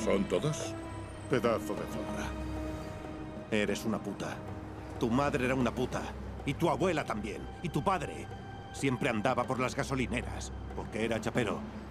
¿Son todos? Pedazo de zorra. Eres una puta. Tu madre era una puta. Y tu abuela también. Y tu padre. Siempre andaba por las gasolineras. Porque era chapero.